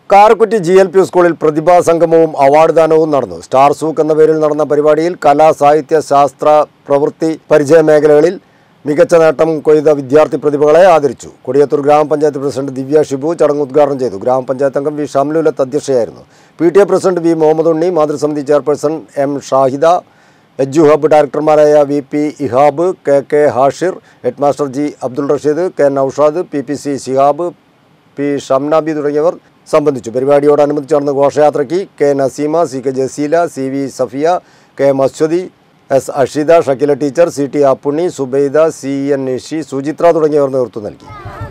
Karakkutty GLP സ്കൂളിൽ പ്രതിഭാ സംഗമവും award ദാനവും നടന്നു. സ്റ്റാർ സൂക്ക് എന്ന പേരിൽ നടന്ന പരിപാടിയിൽ കലാ, സാഹിത്യ, ശാസ്ത്ര, പ്രവൃത്തി പരിചയ മേഖലകളിൽ മികച്ച നേട്ടം കൊയ്ത വിദ്യാർത്ഥി പ്രതിഭകളെ ആദരിച്ചു. കൊടിയത്തൂർ ഗ്രാമപഞ്ചായത്ത് പ്രസിഡന്റ് ദിവ്യ ഷിബു ചടങ്ങ് ഉദ്ഘാടനം ചെയ്തു. ഗ്രാമപഞ്ചായത്ത് അംഗം വി ഷംലുലത്ത് അധ്യക്ഷയായിരുന്നു. PTA president V Muhammad Unni, മാതൃസമിതി chairperson M Shahida, edu hub ഡയറക്ടർമാരായ VP Ihab, KK Hashir, headmaster G Abdul Rasheed, K Noushad, PPC Shihab, P Shamnabi തുടങ്ങിയവർ സംബന്ധിച്ചു. പരിപാടിയോടനുബന്ധിച്ച് നടന്ന ഘോഷയാത്രയ്ക്ക് K Naseema, CK Jaseela, CV Safiya, K Maswadi, S Ashitha, Shakkeela teacher, CT Appunni, Subaida, CN Nishi, Suchithra തുടങ്ങിയവർ നേതൃത്വം നൽകി.